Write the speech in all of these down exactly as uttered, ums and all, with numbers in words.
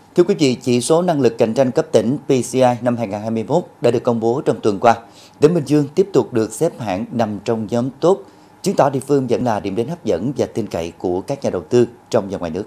Thưa quý vị, chỉ số năng lực cạnh tranh cấp tỉnh P C I năm hai không hai mốt đã được công bố trong tuần qua. Tỉnh Bình Dương tiếp tục được xếp hạng nằm trong nhóm tốt, chứng tỏ địa phương vẫn là điểm đến hấp dẫn và tin cậy của các nhà đầu tư trong và ngoài nước.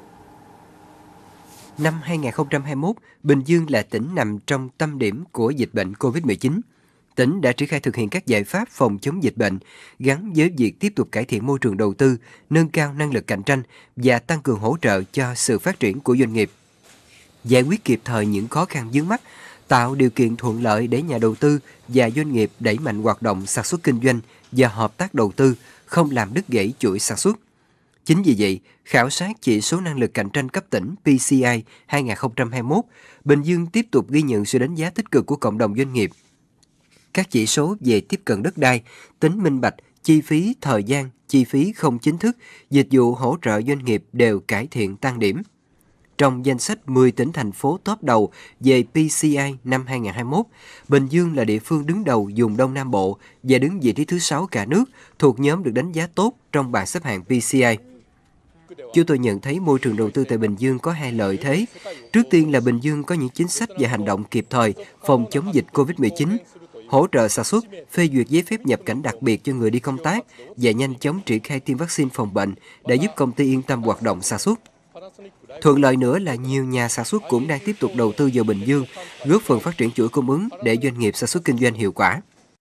Năm hai không hai mốt, Bình Dương là tỉnh nằm trong tâm điểm của dịch bệnh Covid mười chín. Tỉnh đã triển khai thực hiện các giải pháp phòng chống dịch bệnh gắn với việc tiếp tục cải thiện môi trường đầu tư, nâng cao năng lực cạnh tranh và tăng cường hỗ trợ cho sự phát triển của doanh nghiệp. Giải quyết kịp thời những khó khăn vướng mắc, tạo điều kiện thuận lợi để nhà đầu tư và doanh nghiệp đẩy mạnh hoạt động sản xuất kinh doanh và hợp tác đầu tư, không làm đứt gãy chuỗi sản xuất. Chính vì vậy, khảo sát chỉ số năng lực cạnh tranh cấp tỉnh P C I hai không hai mốt, Bình Dương tiếp tục ghi nhận sự đánh giá tích cực của cộng đồng doanh nghiệp. Các chỉ số về tiếp cận đất đai, tính minh bạch, chi phí thời gian, chi phí không chính thức, dịch vụ hỗ trợ doanh nghiệp đều cải thiện tăng điểm. Trong danh sách mười tỉnh thành phố top đầu về P C I năm hai không hai mốt, Bình Dương là địa phương đứng đầu vùng Đông Nam Bộ và đứng vị trí thứ sáu cả nước, thuộc nhóm được đánh giá tốt trong bảng xếp hạng P C I. Chúng tôi nhận thấy môi trường đầu tư tại Bình Dương có hai lợi thế. Trước tiên là Bình Dương có những chính sách và hành động kịp thời phòng chống dịch Covid mười chín, hỗ trợ sản xuất, phê duyệt giấy phép nhập cảnh đặc biệt cho người đi công tác và nhanh chóng triển khai tiêm vaccine phòng bệnh để giúp công ty yên tâm hoạt động sản xuất. Thuận lợi nữa là nhiều nhà sản xuất cũng đang tiếp tục đầu tư vào Bình Dương, góp phần phát triển chuỗi cung ứng để doanh nghiệp sản xuất kinh doanh hiệu quả.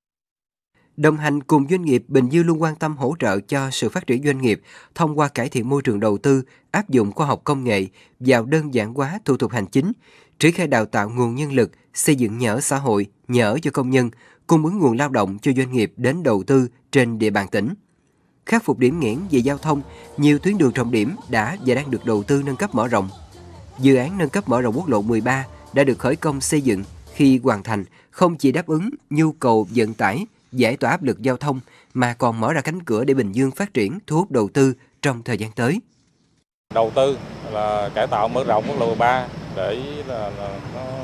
Đồng hành cùng doanh nghiệp, Bình Dương luôn quan tâm hỗ trợ cho sự phát triển doanh nghiệp thông qua cải thiện môi trường đầu tư, áp dụng khoa học công nghệ vào đơn giản hóa thủ tục hành chính, triển khai đào tạo nguồn nhân lực, xây dựng nhà ở xã hội, nhà ở cho công nhân, cung ứng nguồn lao động cho doanh nghiệp đến đầu tư trên địa bàn tỉnh. Khắc phục điểm nghẽn về giao thông, nhiều tuyến đường trọng điểm đã và đang được đầu tư nâng cấp mở rộng. Dự án nâng cấp mở rộng quốc lộ mười ba đã được khởi công xây dựng, khi hoàn thành không chỉ đáp ứng nhu cầu vận tải, giải tỏa áp lực giao thông mà còn mở ra cánh cửa để Bình Dương phát triển, thu hút đầu tư trong thời gian tới. Đầu tư là cải tạo mở rộng quốc lộ mười ba để là, là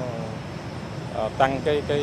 nó tăng cái cái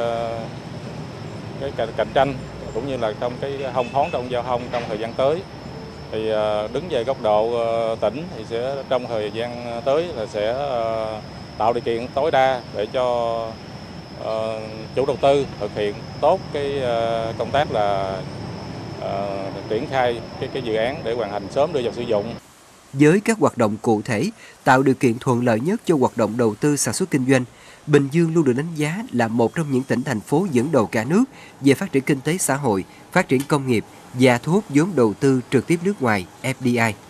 cái, cái cạnh tranh cũng như là trong cái thông thoáng trong giao thông trong thời gian tới. Thì đứng về góc độ tỉnh thì sẽ trong thời gian tới là sẽ tạo điều kiện tối đa để cho uh, chủ đầu tư thực hiện tốt cái uh, công tác là uh, triển khai cái cái dự án để hoàn thành sớm đưa vào sử dụng. Với các hoạt động cụ thể, tạo điều kiện thuận lợi nhất cho hoạt động đầu tư sản xuất kinh doanh, Bình Dương luôn được đánh giá là một trong những tỉnh thành phố dẫn đầu cả nước về phát triển kinh tế xã hội, phát triển công nghiệp và thu hút vốn đầu tư trực tiếp nước ngoài F D I.